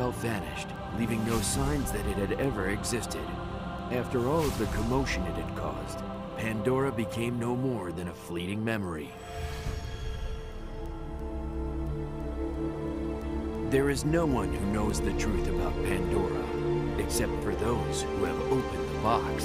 itself vanished, leaving no signs that it had ever existed. After all of the commotion it had caused, Pandora became no more than a fleeting memory. There is no one who knows the truth about Pandora, except for those who have opened the box.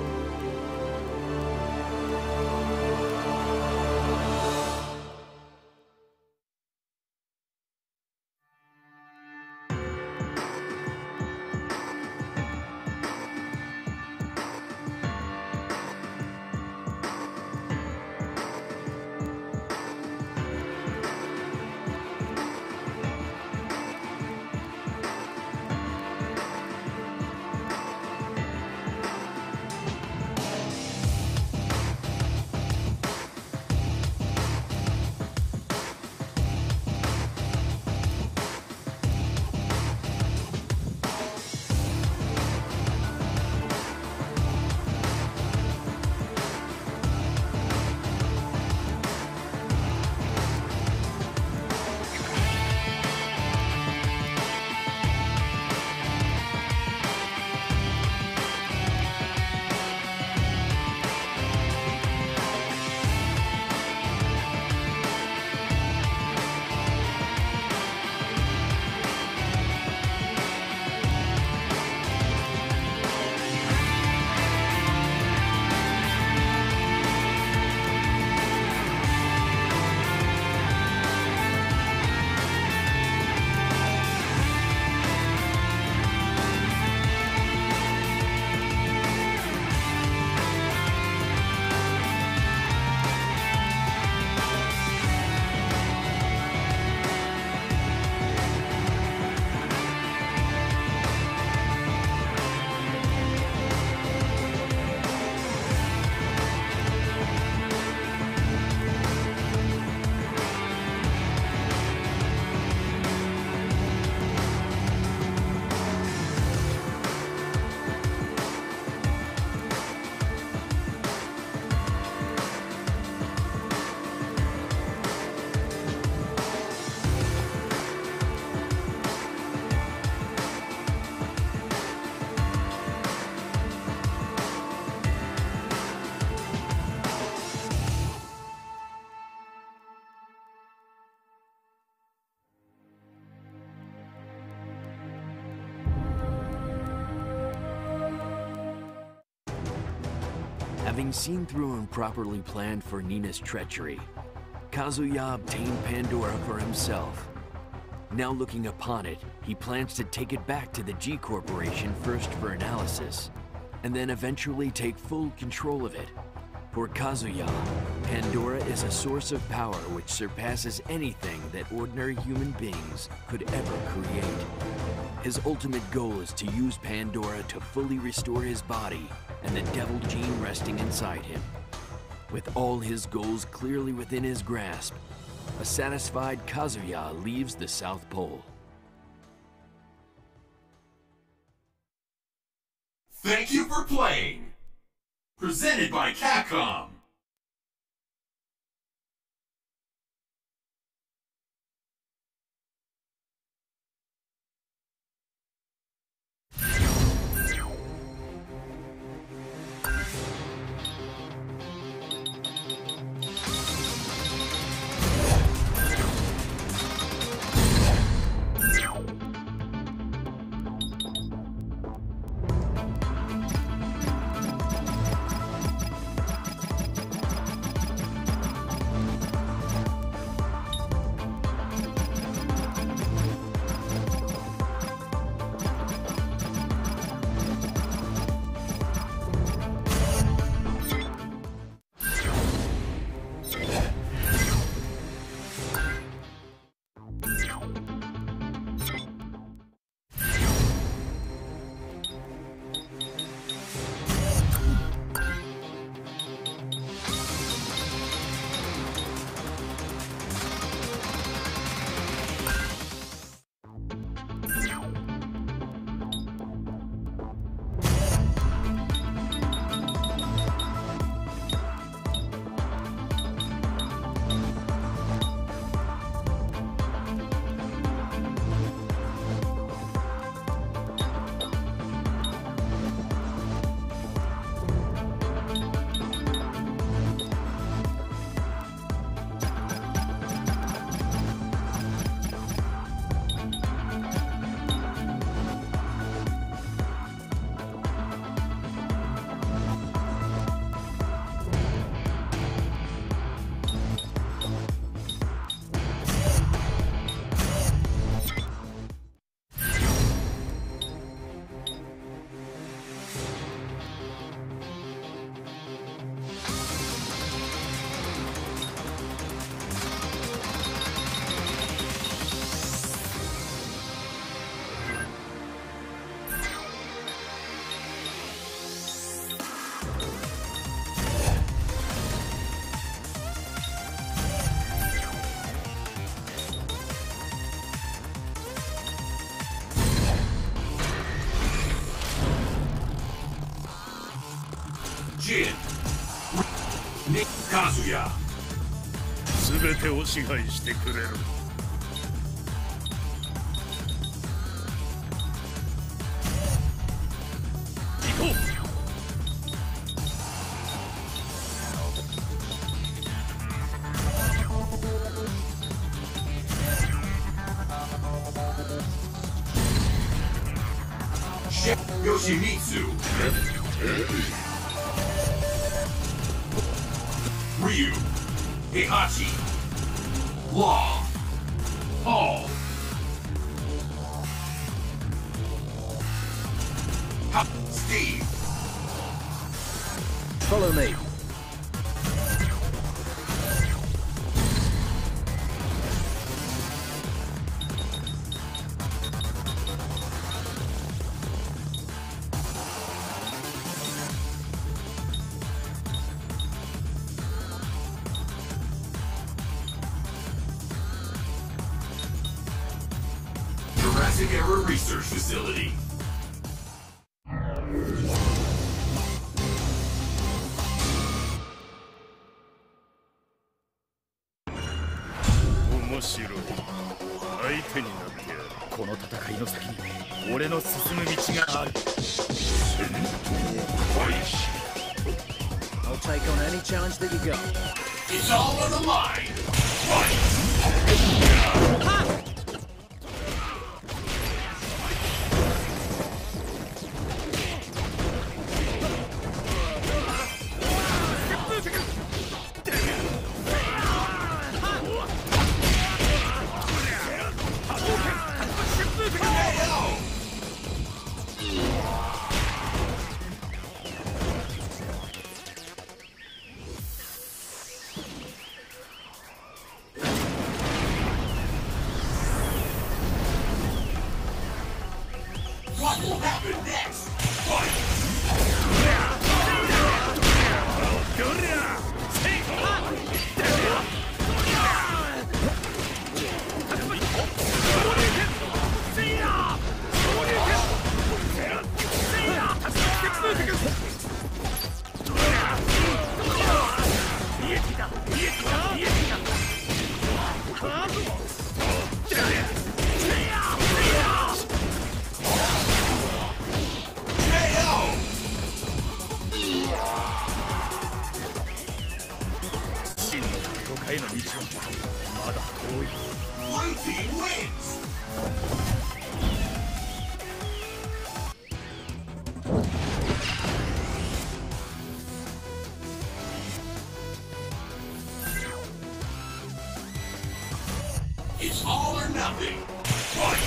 Having seen through and properly planned for Nina's treachery, Kazuya obtained Pandora for himself. Now looking upon it, he plans to take it back to the G Corporation first for analysis, and then eventually take full control of it. For Kazuya, Pandora is a source of power which surpasses anything that ordinary human beings could ever create. His ultimate goal is to use Pandora to fully restore his body and the devil gene resting inside him. With all his goals clearly within his grasp, a satisfied Kazuya leaves the South Pole. Thank you for playing! Presented by Capcom! Kazuya. 全てを支配してくれる。行こう。 Yoshimitsu. Ryu. Heihachi. Law. Paul. Steve. Follow me. Jurassic Era Research Facility. 面白い。相手になってやる。この戦いの先に俺の進む道がある。 I'll take on any challenge that you got. It's all on the line. Fight. What will happen next? Fight! Blue team wins! It's all or nothing. Fight!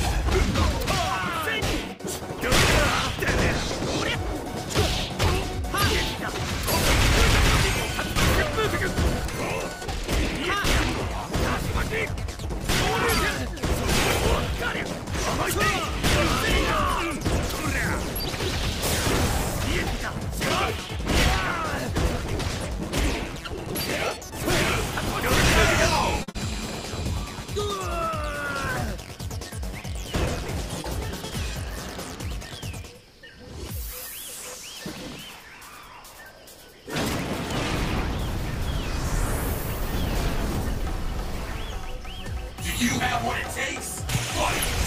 Do you have what it takes? Fight!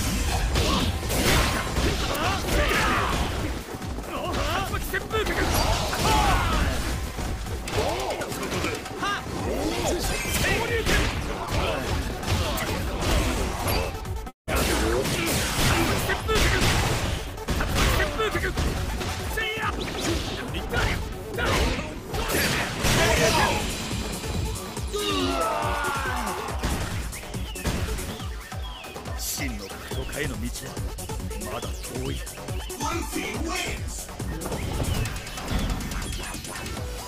Blue team wins!